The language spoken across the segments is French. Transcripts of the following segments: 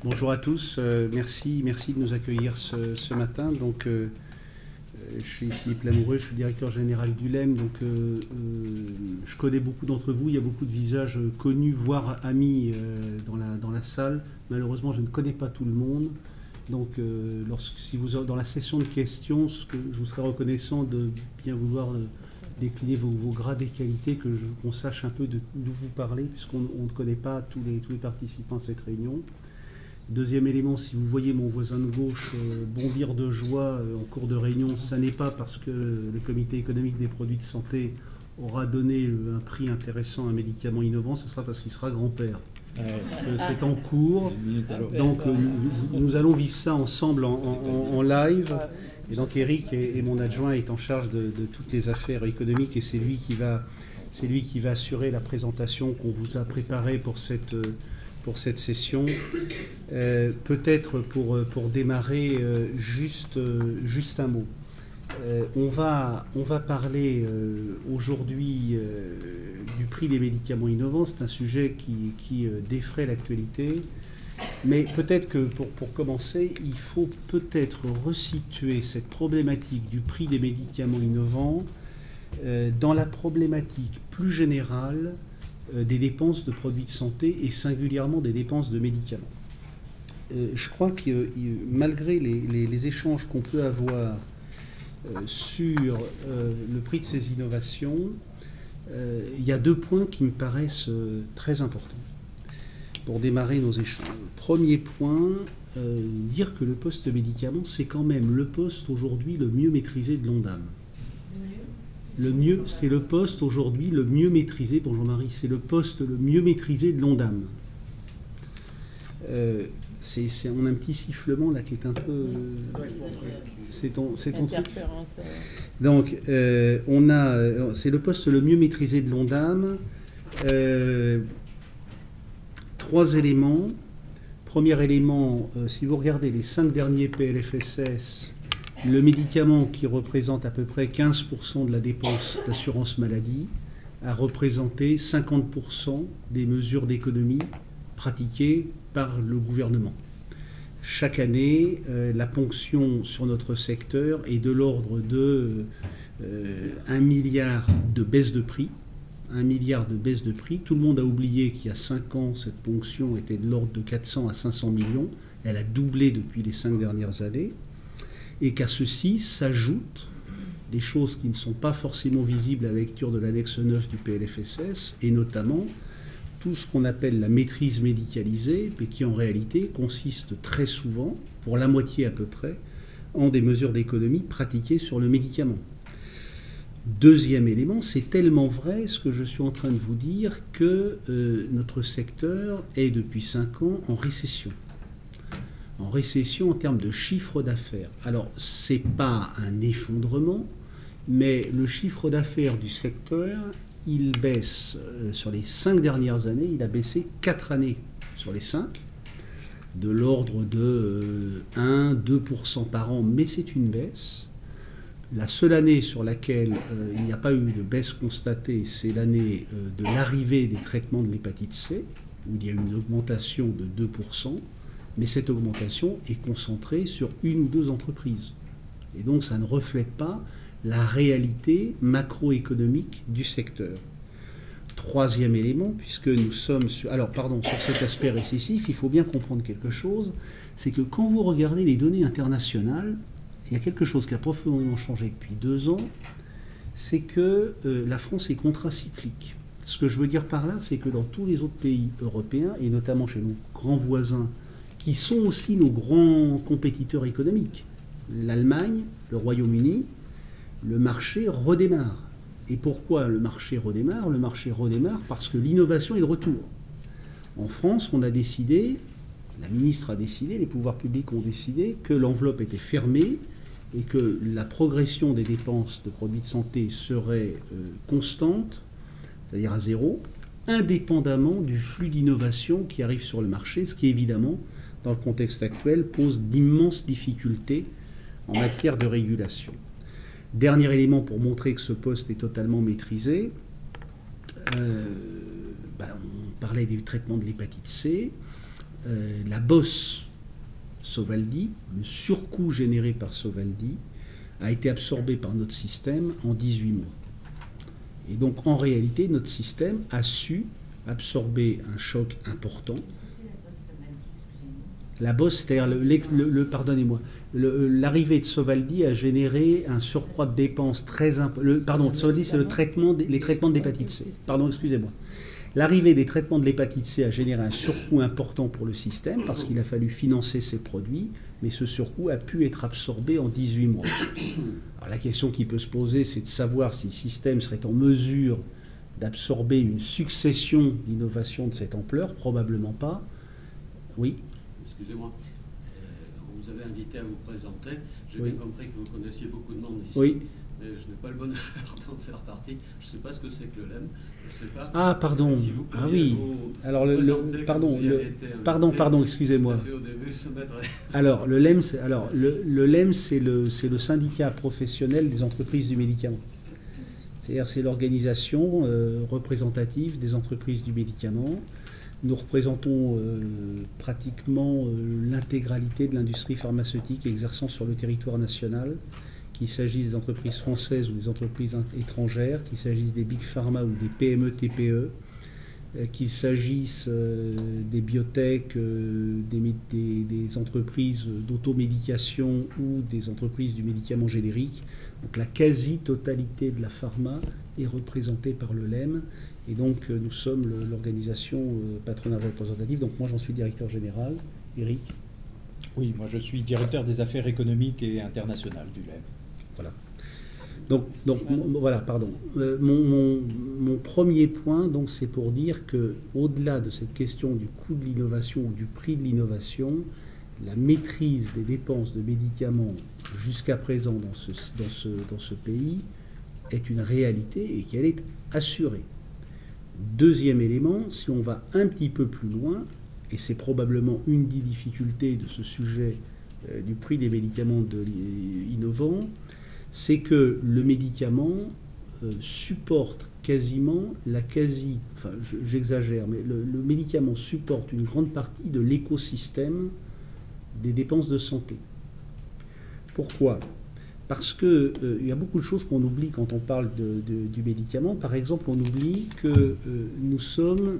Bonjour à tous, merci de nous accueillir ce matin. Donc, je suis Philippe Lamoureux, je suis directeur général du LEM. Donc, je connais beaucoup d'entre vous, il y a beaucoup de visages connus, voire amis dans la salle. Malheureusement, je ne connais pas tout le monde. Donc, si vous dans la session de questions, je vous serais reconnaissant de bien vouloir décliner vos grades et qualités, qu'on sache un peu d'où vous parlez, puisqu'on ne connaît pas tous les participants à cette réunion. Deuxième élément, si vous voyez mon voisin de gauche bondir de joie en cours de réunion, ça n'est pas parce que le comité économique des produits de santé aura donné un prix intéressant à un médicament innovant, ce sera parce qu'il sera grand-père. C'est en cours, donc nous allons vivre ça ensemble en live. Et donc Eric est mon adjoint, est en charge de toutes les affaires économiques, et c'est lui qui va assurer la présentation qu'on vous a préparée pour cette session. Peut-être pour démarrer, juste un mot. On va parler aujourd'hui du prix des médicaments innovants. C'est un sujet qui défraie l'actualité. Mais peut-être que pour commencer, il faut peut-être resituer cette problématique du prix des médicaments innovants dans la problématique plus générale des dépenses de produits de santé et singulièrement des dépenses de médicaments. Je crois que malgré les échanges qu'on peut avoir sur le prix de ces innovations, il y a deux points qui me paraissent très importants pour démarrer nos échanges. Premier point, dire que le poste médicament, c'est quand même le poste aujourd'hui le mieux maîtrisé de l'ONDAM. C'est le poste aujourd'hui le mieux maîtrisé, pour Jean-Marie, c'est le poste le mieux maîtrisé de l'ONDAM. On a un petit sifflement là qui est un peu... C'est ton truc. Donc, c'est le poste le mieux maîtrisé de l'ONDAM. Trois éléments. Premier élément, si vous regardez les 5 derniers PLFSS, le médicament qui représente à peu près 15% de la dépense d'assurance maladie a représenté 50% des mesures d'économie pratiquées par le gouvernement. Chaque année, la ponction sur notre secteur est de l'ordre de 1 milliard de baisse de prix. 1 milliard de baisse de prix. Tout le monde a oublié qu'il y a 5 ans, cette ponction était de l'ordre de 400 à 500 millions. Elle a doublé depuis les 5 dernières années. Et qu'à ceci s'ajoutent des choses qui ne sont pas forcément visibles à la lecture de l'annexe 9 du PLFSS, et notamment tout ce qu'on appelle la maîtrise médicalisée, mais qui en réalité consiste très souvent, pour la moitié à peu près, en des mesures d'économie pratiquées sur le médicament. Deuxième élément, c'est tellement vrai ce que je suis en train de vous dire que notre secteur est depuis 5 ans en récession. En récession en termes de chiffre d'affaires. Alors, ce n'est pas un effondrement, mais le chiffre d'affaires du secteur, il baisse sur les 5 dernières années, il a baissé 4 années sur les 5, de l'ordre de 1-2% par an, mais c'est une baisse. La seule année sur laquelle il n'y a pas eu de baisse constatée, c'est l'année de l'arrivée des traitements de l'hépatite C, où il y a eu une augmentation de 2%. Mais cette augmentation est concentrée sur 1 ou 2 entreprises. Et donc ça ne reflète pas la réalité macroéconomique du secteur. Troisième élément, puisque nous sommes sur cet aspect récessif, il faut bien comprendre quelque chose, c'est que quand vous regardez les données internationales, il y a quelque chose qui a profondément changé depuis 2 ans, c'est que la France est contracyclique. Ce que je veux dire par là, c'est que dans tous les autres pays européens, et notamment chez nos grands voisins, qui sont aussi nos grands compétiteurs économiques, l'Allemagne, le Royaume-Uni, le marché redémarre. Et pourquoi le marché redémarre? Le marché redémarre parce que l'innovation est de retour. En France, on a décidé, la ministre a décidé, les pouvoirs publics ont décidé que l'enveloppe était fermée et que la progression des dépenses de produits de santé serait constante, c'est-à-dire à zéro, indépendamment du flux d'innovation qui arrive sur le marché, ce qui évidemment, dans le contexte actuel, pose d'immenses difficultés en matière de régulation. Dernier élément pour montrer que ce poste est totalement maîtrisé, on parlait du traitement de l'hépatite C. la bosse Sovaldi, le surcoût généré par Sovaldi, a été absorbé par notre système en 18 mois. Et donc, en réalité, notre système a su absorber un choc important. La bosse, c'est-à-dire pardonnez-moi, l'arrivée de Sovaldi a généré un surcroît de dépenses très important. Pardon, Sovaldi, c'est les traitements de l'hépatite C. Pardon, excusez-moi. L'arrivée des traitements de l'hépatite C a généré un surcoût important pour le système parce qu'il a fallu financer ces produits, mais ce surcoût a pu être absorbé en 18 mois. Alors, la question qui peut se poser, c'est de savoir si le système serait en mesure d'absorber une succession d'innovations de cette ampleur. Probablement pas. Oui. Excusez-moi, on vous avait invité à vous présenter. J'ai bien compris que vous connaissiez beaucoup de monde ici. Oui. Mais je n'ai pas le bonheur d'en faire partie. Je ne sais pas ce que c'est que le LEM. Je sais pas. Ah, pardon. Si Ah oui. Alors, pardon, excusez-moi. Alors, le LEM, c'est le syndicat professionnel des entreprises du médicament. C'est-à-dire, c'est l'organisation représentative des entreprises du médicament. Nous représentons pratiquement l'intégralité de l'industrie pharmaceutique exerçant sur le territoire national, qu'il s'agisse des entreprises françaises ou des entreprises étrangères, qu'il s'agisse des big pharma ou des PME, TPE, qu'il s'agisse des biotech, des entreprises d'automédication ou des entreprises du médicament générique. Donc la quasi-totalité de la pharma est représentée par le LEM. Et donc, nous sommes l'organisation patronale représentative. Donc, moi, j'en suis directeur général. Eric? Oui, moi, je suis directeur des affaires économiques et internationales du LEM. Voilà. Donc voilà, pardon. Mon premier point, donc, c'est pour dire qu'au-delà de cette question du coût de l'innovation ou du prix de l'innovation, la maîtrise des dépenses de médicaments jusqu'à présent dans ce pays est une réalité et qu'elle est assurée. Deuxième élément, si on va un petit peu plus loin, et c'est probablement une des difficultés de ce sujet du prix des médicaments innovants, c'est que le médicament supporte quasiment enfin j'exagère, mais le médicament supporte une grande partie de l'écosystème des dépenses de santé. Pourquoi ? Parce qu'il y a beaucoup de choses qu'on oublie quand on parle du médicament. Par exemple, on oublie que nous sommes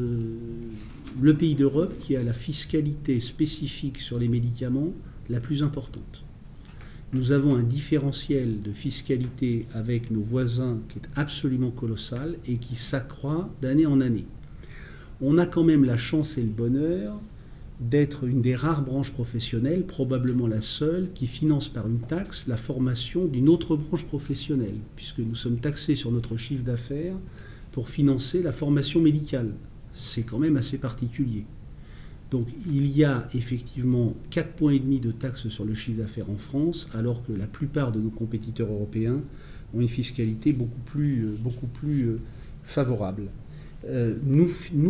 le pays d'Europe qui a la fiscalité spécifique sur les médicaments la plus importante. Nous avons un différentiel de fiscalité avec nos voisins qui est absolument colossal et qui s'accroît d'année en année. On a quand même la chance et le bonheur d'être une des rares branches professionnelles, probablement la seule, qui finance par une taxe la formation d'une autre branche professionnelle, puisque nous sommes taxés sur notre chiffre d'affaires pour financer la formation médicale. C'est quand même assez particulier. Donc il y a effectivement 4,5 points de taxes sur le chiffre d'affaires en France, alors que la plupart de nos compétiteurs européens ont une fiscalité beaucoup plus favorable. Nous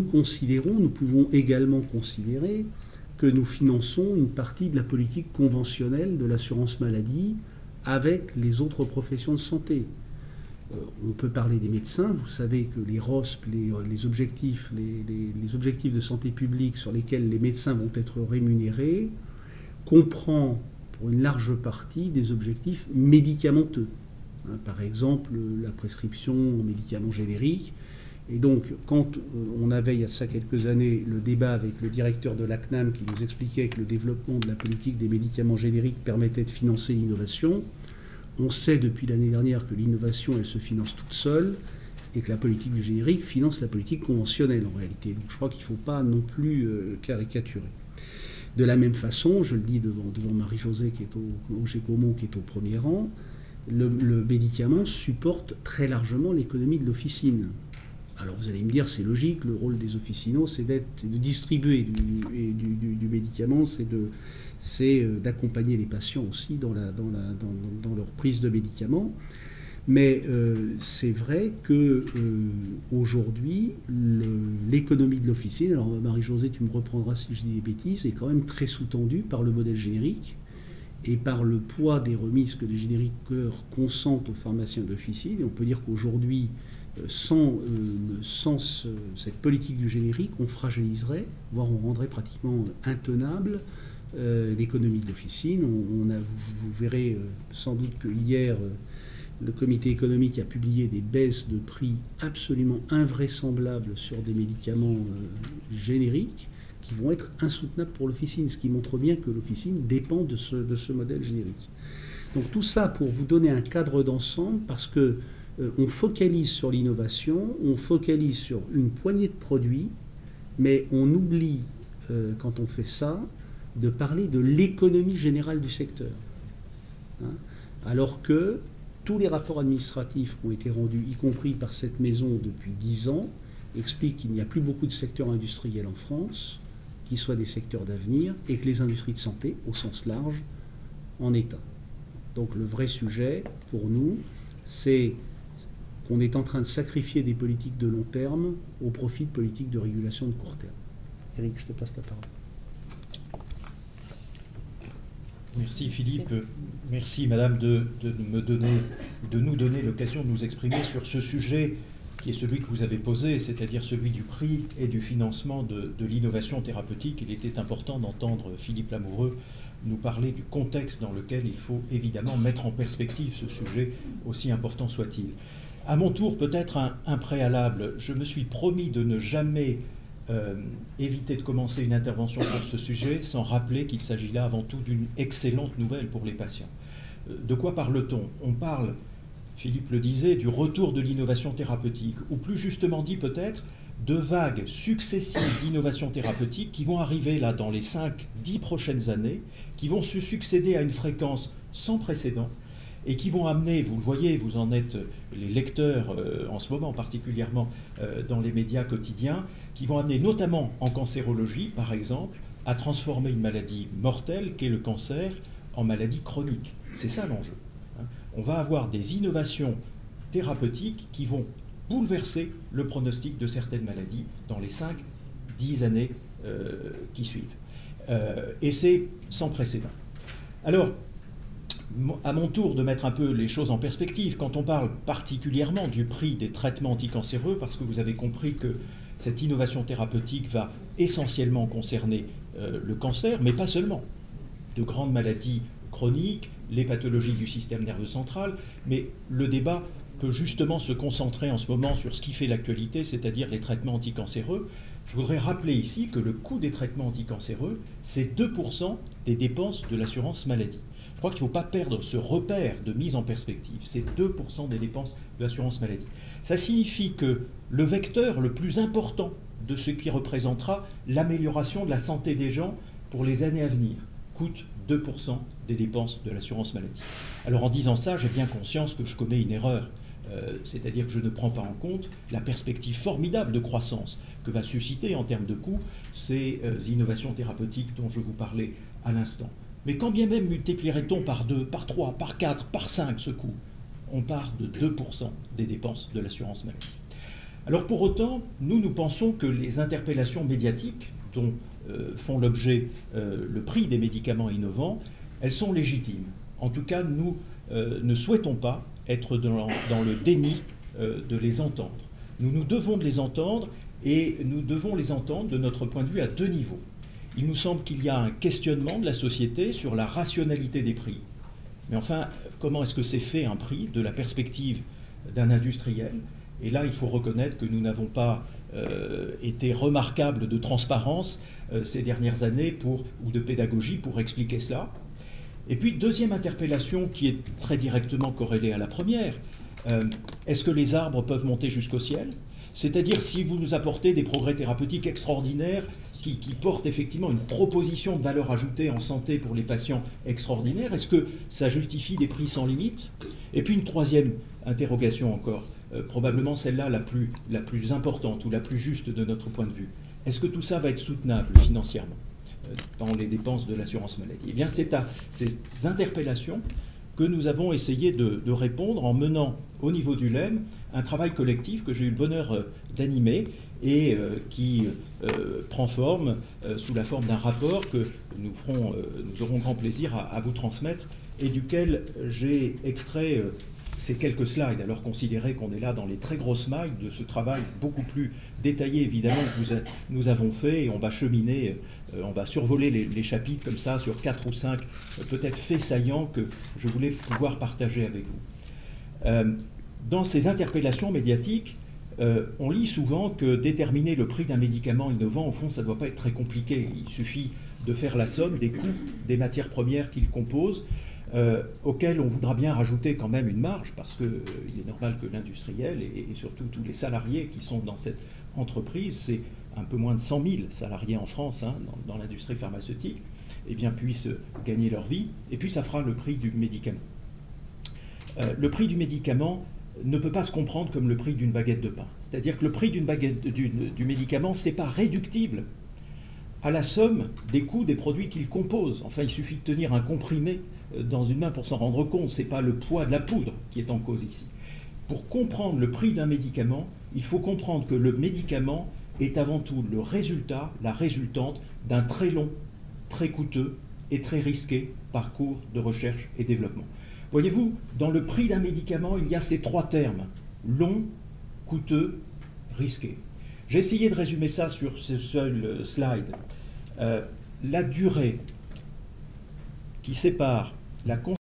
pouvons également considérer que nous finançons une partie de la politique conventionnelle de l'assurance maladie avec les autres professions de santé. On peut parler des médecins. Vous savez que les ROSP, les objectifs de santé publique sur lesquels les médecins vont être rémunérés, comprend pour une large partie des objectifs médicamenteux. Par exemple, la prescription en médicaments génériques. Et donc, quand on avait, il y a ça quelques années, le débat avec le directeur de l'ACNAM qui nous expliquait que le développement de la politique des médicaments génériques permettait de financer l'innovation, on sait depuis l'année dernière que l'innovation, elle se finance toute seule et que la politique du générique finance la politique conventionnelle en réalité. Donc je crois qu'il ne faut pas non plus caricaturer. De la même façon, je le dis devant Marie-Josée qui est au GECOMO, qui est au premier rang, le médicament supporte très largement l'économie de l'officine. Alors vous allez me dire, c'est logique, le rôle des officinaux, c'est de distribuer du médicament, c'est d'accompagner les patients aussi dans leur prise de médicaments. Mais c'est vrai qu'aujourd'hui, l'économie de l'officine, alors Marie-Josée, tu me reprendras si je dis des bêtises, est quand même très sous-tendue par le modèle générique. et par le poids des remises que les génériqueurs consentent aux pharmaciens d'officine. Et on peut dire qu'aujourd'hui, sans cette politique du générique, on fragiliserait, voire on rendrait pratiquement intenable l'économie d'officine. Vous verrez sans doute que hier, le comité économique a publié des baisses de prix absolument invraisemblables sur des médicaments génériques qui vont être insoutenables pour l'officine, ce qui montre bien que l'officine dépend de ce modèle générique. Donc tout ça pour vous donner un cadre d'ensemble, parce que on focalise sur l'innovation, on focalise sur une poignée de produits, mais on oublie, quand on fait ça, de parler de l'économie générale du secteur. Hein, alors que tous les rapports administratifs qui ont été rendus, y compris par cette maison depuis 10 ans, expliquent qu'il n'y a plus beaucoup de secteurs industriels en France, qui soient des secteurs d'avenir, et que les industries de santé, au sens large, en est un. Donc le vrai sujet, pour nous, c'est qu'on est en train de sacrifier des politiques de long terme au profit de politiques de régulation de court terme. Eric, je te passe la parole. Merci Philippe, merci Madame de nous donner l'occasion de nous exprimer sur ce sujet qui est celui que vous avez posé, c'est-à-dire celui du prix et du financement de l'innovation thérapeutique. Il était important d'entendre Philippe Lamoureux nous parler du contexte dans lequel il faut évidemment mettre en perspective ce sujet, aussi important soit-il. À mon tour, peut-être un préalable. Je me suis promis de ne jamais éviter de commencer une intervention sur ce sujet sans rappeler qu'il s'agit là avant tout d'une excellente nouvelle pour les patients. De quoi parle-t-on? On parle, Philippe le disait, du retour de l'innovation thérapeutique, ou plus justement dit peut-être, de vagues successives d'innovation thérapeutique qui vont arriver là dans les 5-10 prochaines années, qui vont se succéder à une fréquence sans précédent, et qui vont amener, vous le voyez, vous en êtes les lecteurs en ce moment particulièrement dans les médias quotidiens, qui vont amener notamment en cancérologie, par exemple, à transformer une maladie mortelle qu'est le cancer en maladie chronique. C'est ça l'enjeu. On va avoir des innovations thérapeutiques qui vont bouleverser le pronostic de certaines maladies dans les 5-10 années qui suivent. Et c'est sans précédent. Alors, à mon tour de mettre un peu les choses en perspective, quand on parle particulièrement du prix des traitements anticancéreux, parce que vous avez compris que cette innovation thérapeutique va essentiellement concerner le cancer, mais pas seulement, de grandes maladies chroniques, les pathologies du système nerveux central, mais le débat peut justement se concentrer en ce moment sur ce qui fait l'actualité, c'est-à-dire les traitements anticancéreux. Je voudrais rappeler ici que le coût des traitements anticancéreux, c'est 2% des dépenses de l'assurance maladie. Je crois qu'il ne faut pas perdre ce repère de mise en perspective. C'est 2% des dépenses de l'assurance maladie. Ça signifie que le vecteur le plus important de ce qui représentera l'amélioration de la santé des gens pour les années à venir coûte 2% des dépenses de l'assurance maladie. Alors en disant ça, j'ai bien conscience que je commets une erreur. C'est-à-dire que je ne prends pas en compte la perspective formidable de croissance que va susciter en termes de coûts ces innovations thérapeutiques dont je vous parlais à l'instant. Mais quand bien même multiplierait-on par 2, par 3, par 4, par 5 ce coût, on part de 2% des dépenses de l'assurance maladie. Alors pour autant, nous pensons que les interpellations médiatiques dont font l'objet le prix des médicaments innovants, elles sont légitimes. En tout cas, nous ne souhaitons pas être dans le déni de les entendre. Nous devons de les entendre, et nous devons les entendre de notre point de vue à 2 niveaux. Il nous semble qu'il y a un questionnement de la société sur la rationalité des prix. Mais enfin, comment est-ce que c'est fait un prix de la perspective d'un industriel? Et là, il faut reconnaître que nous n'avons pas été remarquables de transparence ces dernières années ou de pédagogie pour expliquer cela. Et puis, deuxième interpellation qui est très directement corrélée à la première, est-ce que les arbres peuvent monter jusqu'au ciel? C'est-à-dire, si vous nous apportez des progrès thérapeutiques extraordinaires qui portent effectivement une proposition de valeur ajoutée en santé pour les patients extraordinaire, est-ce que ça justifie des prix sans limite? Et puis une troisième interrogation encore, probablement celle-là la plus importante ou la plus juste de notre point de vue. Est-ce que tout ça va être soutenable financièrement dans les dépenses de l'assurance maladie? Eh bien, c'est à ces interpellations que nous avons essayé de répondre en menant au niveau du LEM un travail collectif que j'ai eu le bonheur d'animer et qui prend forme sous la forme d'un rapport que nous aurons grand plaisir à vous transmettre et duquel j'ai extrait ces quelques slides. Alors considérez qu'on est là dans les très grosses mailles de ce travail beaucoup plus détaillé évidemment que nous avons fait, et on va cheminer, on va survoler les chapitres comme ça sur 4 ou 5 peut-être faits saillants que je voulais pouvoir partager avec vous. Dans ces interpellations médiatiques, on lit souvent que déterminer le prix d'un médicament innovant, au fond, ça ne doit pas être très compliqué. Il suffit de faire la somme des coûts des matières premières qu'il compose, auxquels on voudra bien rajouter quand même une marge, parce qu'il est normal que l'industriel et surtout tous les salariés qui sont dans cette entreprise, c'est un peu moins de 100 000 salariés en France hein, dans l'industrie pharmaceutique, eh bien, puissent gagner leur vie, et puis ça fera le prix du médicament. Le prix du médicament ne peut pas se comprendre comme le prix d'une baguette de pain. C'est-à-dire que le prix du médicament, ce n'est pas réductible à la somme des coûts des produits qu'il compose. Enfin, il suffit de tenir un comprimé dans une main pour s'en rendre compte. Ce n'est pas le poids de la poudre qui est en cause ici. Pour comprendre le prix d'un médicament, il faut comprendre que le médicament est avant tout le résultat, la résultante d'un très long, très coûteux et très risqué parcours de recherche et développement. Voyez-vous, dans le prix d'un médicament, il y a ces 3 termes, long, coûteux, risqué. J'ai essayé de résumer ça sur ce seul slide. La durée qui sépare la